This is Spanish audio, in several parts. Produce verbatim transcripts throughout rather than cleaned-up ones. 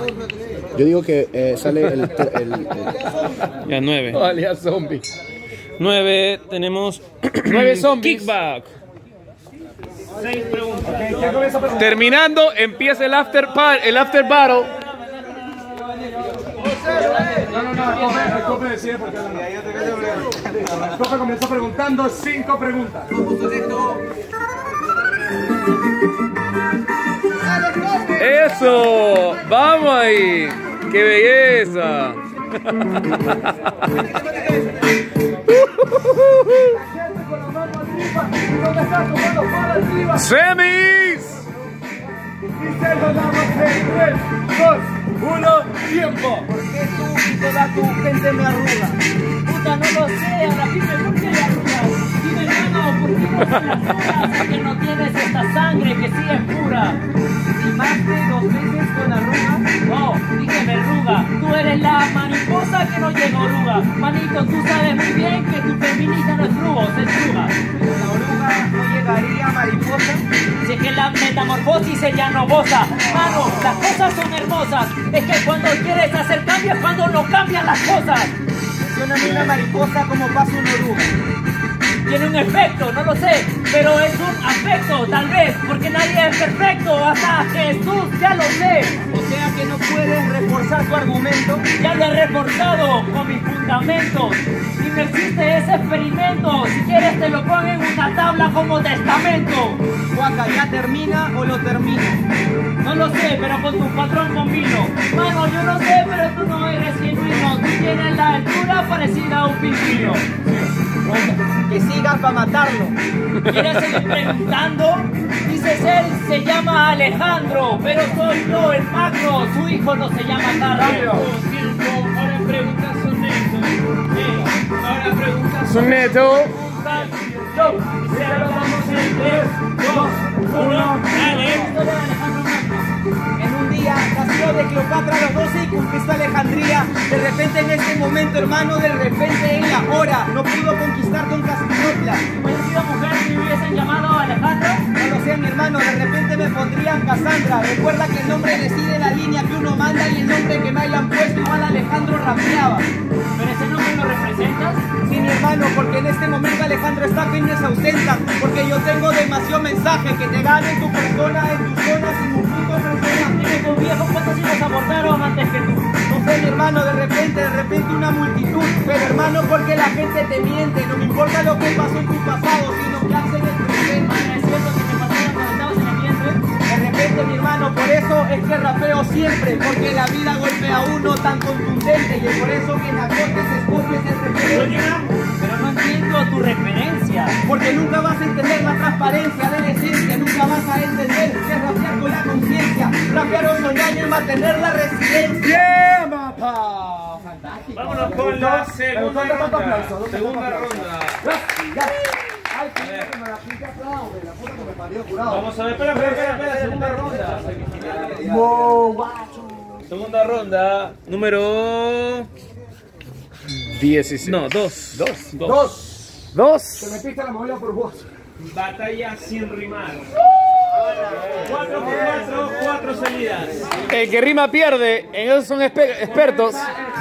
Yo digo que eh, sale el, el, el... Ya, nueve. Oh, alias zombie. Nueve, tenemos nueve zombies. Kickback. Seis preguntas. Okay, ¿qué comienza a preguntar? Terminando, empieza el after par, el after battle. No, no, no, el cope, el cope decide porque el cope comenzó preguntando cinco preguntas. Eso, vamos ahí. Qué belleza. Semis. Y se lo damos en tres, dos, uno, tiempo. ¿Por qué tú y toda tu gente me arruga? Puta, no lo sé, ahora dime por qué le arrugas. Dime, hermano, ¿por qué no se arrugas? Es que no tienes esta sangre que sí es pura. ¿Limaste dos veces con arruga? No, dije verruga. Tú eres la mariposa que no llega a oruga. Manito, tú sabes muy bien que tu feminista no es rugo, es druga. Pero la oruga no llegaría a mariposa. Si es que la metamorfosis sería novosa. Mano, las cosas son hermosas. Es que cuando quieres hacer cambios, cuando no cambian las cosas. Menciona una mariposa como pasa una oruga. Tiene un efecto, no lo sé, pero es un afecto, tal vez, porque nadie es perfecto, hasta Jesús, ya lo sé. O sea que no puedes reforzar tu argumento. Ya lo he reforzado con mis fundamentos. Y no existe ese experimento. Si quieres te lo pongo en una tabla como testamento. Juaca, ¿ya termina o lo termina? No lo sé, pero con tu patrón combino. Mano, yo no sé, pero tú no eres genuino. Tú tienes la altura parecida a un pingüino. Que sigan para matarlo. ¿Quieres seguir preguntando? Dices él se llama Alejandro, pero soy yo el macro. Su hijo no se llama Carlos. Ahora preguntas son neto. Ahora preguntas Son neto. Yo, se lo damos en tres, dos, uno, dale. En un día nació de Cleopatra a los doce y conquistó Alejandría. De repente en este momento, hermano, de repente en la hora no pudo conquistar Constantinopla. Si hubiera sido mujer, ¿me hubiesen llamado Alejandra? No lo sé, mi hermano, de repente me pondrían Cassandra. Recuerda que el nombre decide la línea que uno manda y el nombre que me hayan puesto igual Alejandro rapeaba. ¿Pero ese nombre lo representas? Sí, mi hermano, porque en este momento Alejandro está quienes se ausentan. Porque yo tengo demasiado mensaje que te gane en tu persona, en tu zona, sin un punto persona. Dime tus viejos cuántos hijos abortaron antes que tú. No sé, mi hermano, de repente, de repente una multitud. Pero hermano, porque la gente te miente. No me importa lo que pasó en tu pasado, sino que hace en el presente. ¿Es cierto que te pasaron cuando estabas en el vientre? De repente, mi hermano, por eso es que rapeo siempre. Porque la vida golpea a uno tan contundente. Y es por eso que en la corte se escoge ese referencia. Pero no entiendo tu referencia. Porque nunca vas a entender la transparencia de la esencia. Nunca vas a entender que es rapear con la conciencia. Rapear o soñar y mantener la residencia. ¡Bien, papá! Fantástico. Vámonos con la segunda ronda. Segunda ronda. Ay, que me la pinta aplaude, la puta que me parió curado. Vamos a ver, espera, espera, espera, espera, segunda ronda. Wow, guacho. Segunda ronda, número dieciséis. No, dos. Dos. Dos. Dos. Se me pista la movida por vos. Batalla sin rimar. Cuatro por cuatro, cuatro salidas. El que rima pierde, en eso son exper- expertos.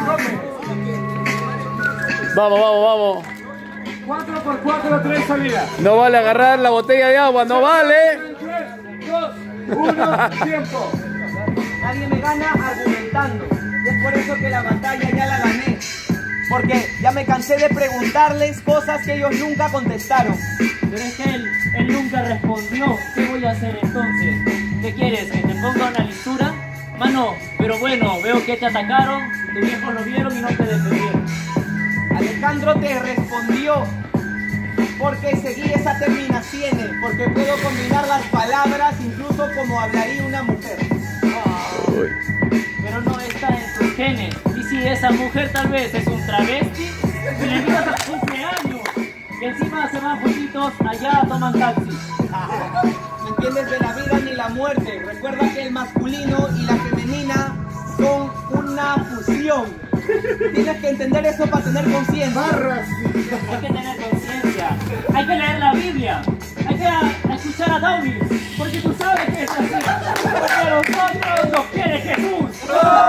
Vamos, vamos, vamos. Cuatro por cuatro, tres salidas. No vale agarrar la botella de agua, no vale. Tres, dos, uno, tiempo. Nadie me gana argumentando. Y es por eso que la batalla ya la gané. Porque ya me cansé de preguntarles cosas que ellos nunca contestaron. Pero es que él, él nunca respondió. ¿Qué voy a hacer entonces? ¿Qué quieres? ¿Que te ponga una listura? Mano, pero bueno, veo que te atacaron, tus viejos lo vieron y no te defendieron. Alejandro te respondió. Porque seguí esa terminación. Porque puedo combinar las palabras incluso como hablaría una mujer. Oh, pero no está en sus genes. Y si esa mujer tal vez es un travesti, y le invitas a cumpleaños. Que encima se van juntitos allá, toman taxi. ¿Me entiendes de la vida ni la muerte? Recuerda que el masculino y la femenina son una fusión. Tienes que entender eso para tener conciencia. Barras. Hay que tener conciencia. Hay que leer la Biblia. Hay que a, a escuchar a David. Porque tú sabes que es así. Porque los otros los quiere Jesús.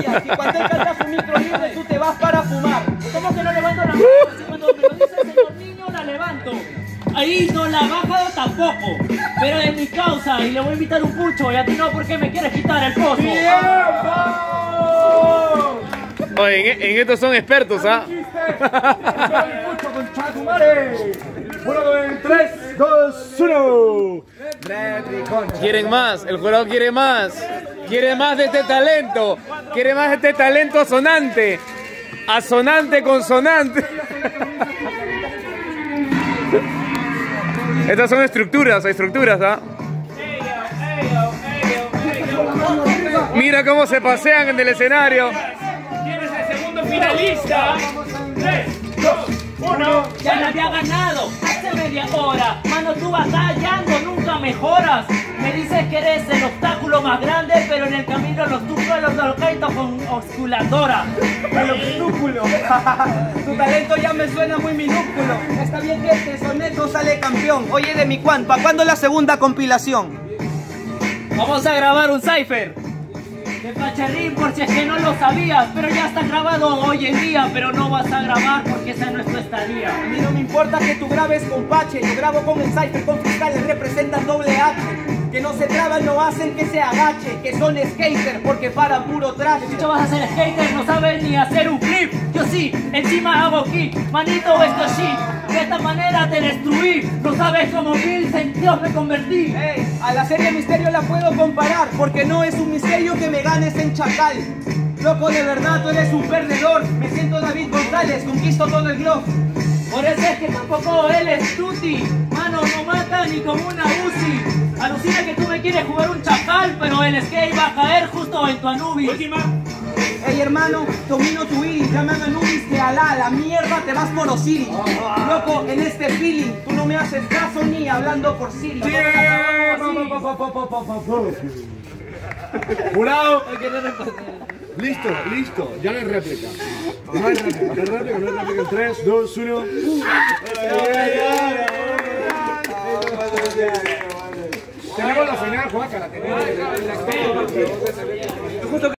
sabía. Si cuando él canta su micro libre, tú te vas para fumar. ¿Cómo que no levanto la mano? Si cuando me lo dice el señor niño, la levanto. Ahí no la ha bajado tampoco. Pero es mi causa y le voy a invitar un pucho. Y a ti no, porque me quieres quitar el pozo. ¡Tiempo! Oye, en, en estos son expertos, ¿ah? Pucho con Chatumare. Uno, en tres, dos, uno. Quieren más, el jurado quiere más. Quiere más de este talento. Quiere más de este talento asonante. Asonante, consonante. Estas son estructuras, estructuras, ¿ah? Mira cómo se pasean en el escenario. ¿Quién es el segundo finalista? tres, dos, uno. Ya la había ganado hace media hora. Mano, tú batallando, nunca mejoras. Me dices que eres el obstáculo más grande, pero en el camino los tucos los locaitos con osculadora. El obstáculo. Tu talento ya me suena muy minúsculo. Está bien que este soneto sale campeón. Oye, de mi Juan, ¿para cuándo la segunda compilación? Vamos a grabar un cipher de Pacharrín, por si es que no lo sabías, pero ya está grabado hoy en día, pero no vas a grabar porque esa no es tu estadía. A mí no me importa que tú grabes con Pache, yo grabo con el cipher, con fiscales representan doble H. Que no se traban, no hacen que se agache, que son skaters porque paran puro traje. Si tú vas a ser skater, no sabes ni hacer un flip. Yo sí, encima hago kick, manito esto shit. De esta manera te destruí, no sabes cómo Bills en Dios me convertí. Hey, a la serie Misterio la puedo comparar, porque no es un misterio que me ganes en Chacal. Loco, de verdad tú eres un perdedor, me siento David González, conquisto todo el globo. Por eso es que tampoco él es tutti. Mano, no mata ni como una Uzi. Alucina que tú me quieres jugar un chacal, pero el skate va a caer justo en tu Anubis. Última. Hey hermano, domino tu iris, llaman Anubis que alá, la mierda te vas por Osiris. Loco, en este feeling, tú no me haces caso ni hablando por Siri. Jurado. Listo, listo. Ya no hay réplica. No hay réplica, no hay réplica, no hay réplica. En tres, dos, uno. Tenemos la final, Juaca, la tenemos.